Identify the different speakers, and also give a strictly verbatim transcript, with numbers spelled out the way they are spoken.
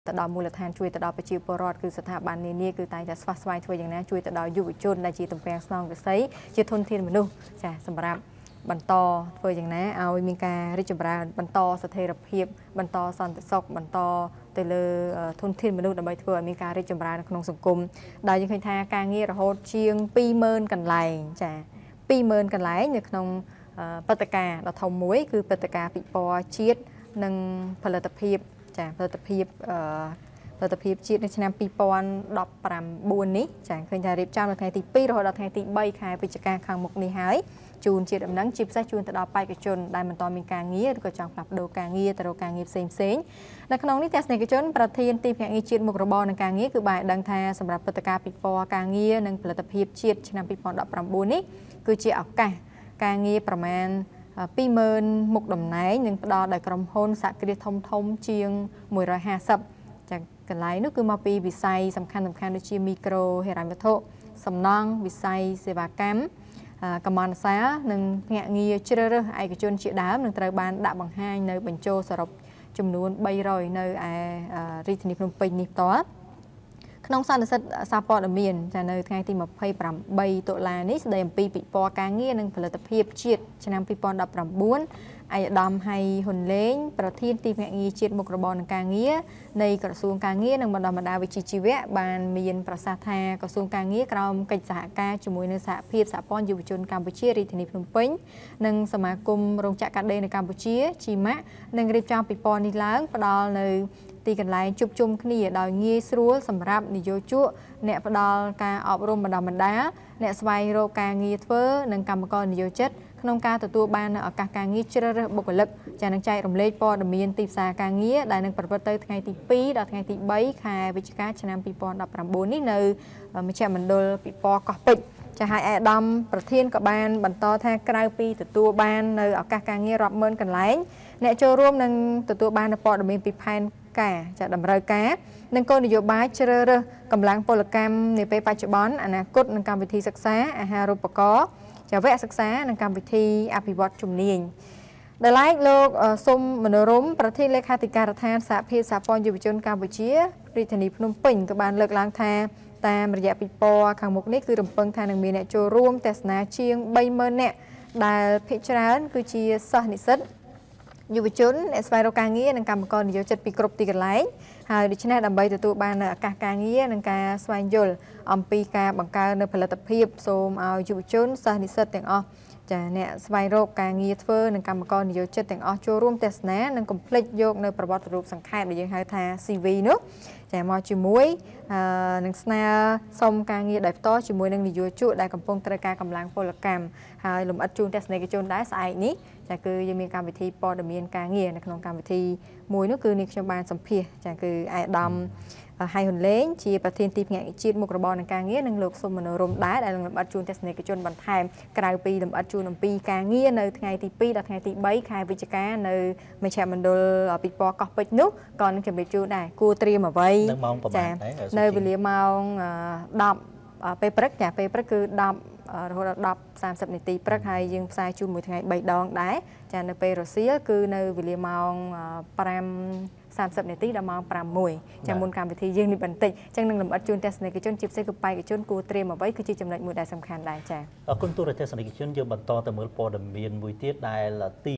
Speaker 1: តដល់មូលដ្ឋានជួយទៅដល់ប្រជាពលរដ្ឋគឺស្ថាប័ននានាគឺតែងតែស្វាស្វែងធ្វើយ៉ាងណាជួយទៅដល់យុវជនដែលជាតំពាំងស្នងវិស័យជាធនធានមនុស្សចាសម្រាប់បន្តធ្វើយ៉ាងណាឲ្យមានការរីកចម្រើនបន្តស្ថិរភាពបន្តសន្តិសុខបន្តទៅលើធនធានមនុស្សដើម្បីធ្វើឲ្យមានការរីកចម្រើនក្នុងសង្គមដែលយើងឃើញថាការងាររហូតជាងពីរម៉ឺនកន្លែងចាពីរម៉ឺនកន្លែងនៅក្នុងព្រឹត្តិការណ៍ដ៏ធំមួយគឺព្រឹត្តិការណ៍ពិព័រណ៍ជាតិនិងផលិតភាពចាផលិតភាពអឺផលិតភាពជាតិនៅឆ្នាំពីរពាន់ដប់ប្រាំបួននេះចាឃើញថារៀបចំនៅថ្ងៃទីពីររហូតដល់ថ្ងៃទីបីខែវិច្ឆិកាខាងមុខនេះហើយជូនជាដំណឹងជាពិសេសជូនទៅដល់បេក្ខជនដែលមិនទាន់មានការងារឬក៏ចង់ផ្លាស់ប្ដូរការងារទៅរកការងារផ្សេងផ្សេងនៅក្នុងនេះទស្សនិកជនប្រធានទីភ្នាក់ងារជាតិមុខរបរនិងការងារគឺបានដឹងថាសម្រាប់ព្រឹត្តិការណ៍ពិព័រណ៍ការងារនិងផលិតភាពជាតិឆ្នាំពីរពាន់ដប់ប្រាំបួននេះគឺជាឱកាសការងារប្រមាណពីរម៉ឺនមុខតំណែងនឹងផ្ដល់ដោយក្រុមហ៊ុនសហគ្រាសធំធំជាងមួយរយហាសិបចាកន្លែងនោះគឺមកពីវិស័យសំខាន់សំខាន់ដូចជាមីក្រូហិរញ្ញវត្ថុសំណង់វិស័យសេវាកម្មកម្មន្តសារនិងភ្នាក់ងារជ្រើសរើសឯកជនជាដើមនឹងត្រូវបានដាក់បង្ហាញនៅបញ្ចូលសរុបចំនួនបីរយនៅឯរាជធានីភ្នំពេញនេះផ្ទាល់ក្នុងសន្និសីទសារព័ត៌មានចានៅថ្ងៃទីម្ភៃប្រាំបីតុលានេះស្ដីអំពីពិព័រណ៍ការងារនិងផលិតភាពជាតិឆ្នាំពីរពាន់ដប់ប្រាំបួនឯកឧត្តមហៃហ៊ុនលេងប្រធានទីភ្នាក់ងារជាតិមុខរបរនិងការងារនៃក្រសួងការងារនិងបណ្ដុះបណ្ដាលវិជ្ជាជីវៈបានមានប្រសាសន៍ថាក្រសួងការងារក្រោមកិច្ចសហការជាមួយនឹងសហភាពសហព័ន្ធយុវជនកម្ពុជារាជធានីភ្នំពេញនិងសមាគមរោងចក្រកាត់ដេរនៅកម្ពុជាជីម៉ាក់នឹងរៀបចំពិព័រណ៍នេះឡើងផ្ដល់នៅទីកន្លែងជួបជុំគ្នាដោយងាយស្រួលសម្រាប់និយោជកអ្នកផ្ដល់ការអប់រំបណ្ដុះបណ្ដាលអ្នកស្វែងរកការងារធ្វើនិងកម្មករនិយោជិតក្នុងការទទួលបានឱកាសការងារជ្រើសរើសបុគ្គលិកចានឹងចែករំលែកព័ត៌មានទីផ្សារការងារដែលនឹងប្រព្រឹត្តទៅថ្ងៃទីពីរដល់ថ្ងៃទីបីខែវិច្ឆិកាឆ្នាំពីរពាន់ដប់ប្រាំបួននេះនៅមជ្ឈមណ្ឌលពិព័រណ៍កោះពេជ្រចាហើយឯកឧត្តមប្រធានក៏បានបន្តថាក្រៅពីទទួលបាននៅឱកាសការងាររាប់ម៉ឺនកន្លែងអ្នកចូលរួមនឹងទទួលបាននូវព័ត៌មានពីផែនការចាតម្រូវការនិងគោលនយោបាយជ្រើសរើសកម្លាំងពលកម្មនាពេលបច្ចុប្បន្នអនាគតនិងកម្មវិធីសិក្សាអាហារូបករណ៍ចាវគ្គសិក្សានិងកម្មវិធីអភិវឌ្ឍជំនាញដែលឡែកលោកសុំមនោរម្យប្រធានលេខាធិការដ្ឋានសហភាពសហព័ន្ធយុវជនកម្ពុជារាជធានីភ្នំពេញក៏បានលើកឡើងថាតាមរយៈពិព័រណ៍ខាងមុខនេះគឺរំពឹងថានឹងមានអ្នកចូលរួមទស្សនាជាងបីម៉ឺននាក់ដែលភាគច្រើនគឺជាសិស្សនិស្សិតយុវជនអ្នកស្វែងរកការងារនិងកម្មករនិយោជិតពីគ្រប់ទីកន្លែងហើយដូច្នេះដើម្បីទទួលបានឱកាសការងារនិងការស្វែងយល់អំពីការបង្កើននៅផលិតភាពសូមឲ្យយុវជនសិស្សនិស្សិតទាំងអស់ចាអ្នកស្វែងរកការងារធ្វើនិងកម្មករនិយោជិតទាំងអស់ចូលរួមទស្សនានិងកុំភ្លេចយកនៅប្រវត្តិរូបសង្ខេបដែលយើងហៅថា C V នោះចាមកជាមួយនឹងស្នើសុំការងារដោយផ្ទាល់ជាមួយនឹងនិយោជកដែលកំពុងត្រូវការកម្លាំងពលកម្មហើយលំអិតជូនទស្សនិកជនដែរស្អែកនេះចាគឺយើងមានកម្មវិធីព័ត៌មានការងារនៅក្នុងកម្មវិធីមួយនោះគឺនេះខ្ញុំបានសម្ភាសចាគឺឯកឧត្តមហៃហ៊ុនលេងជាប្រធានទីភ្នាក់ងារជាតិមុខរបរនិងការងារនិងលោកសុំមនោរម្យដែរដែលនឹងលំអិតជូនទស្សនិកជនបន្ថែមក្រៅពីលំអិតជូនអំពីការងារនៅថ្ងៃទីពីរដល់ថ្ងៃទីបីខែវិច្ឆិកានៅមជ្ឈមណ្ឌលពិព័រណ៍កោះពេជ្រនោះក៏នឹងជម្រាបជូនដែរគួរត្រៀមអ្វីចានៅវេលាម៉ោងដប់ពេលព្រឹកចាពេលព្រឹកគឺដប់រហូតដល់ដប់សាមសិបនាទីព្រឹកហើយយើងផ្សាយជូនមួយថ្ងៃបីដងដែរចានៅពេលរសៀលគឺនៅវេលាម៉ោងប្រាំសាមសិបនាទីដល់ម៉ោងប្រាំមួយចាំមុនកម្មវិធីយើងនេះបន្តិចអញ្ចឹងនឹងលំអិតជូនទស្សនិកជនជាពិសេសគឺបេក្ខជនគួរត្រៀមអ្វីគឺជាចំណុចមួយដែលសំខាន់ដែរចា៎
Speaker 2: អរគុណទូរទស្សនិកជនយើងបន្តទៅមើលព័ត៌មានមួយទៀតដែលទី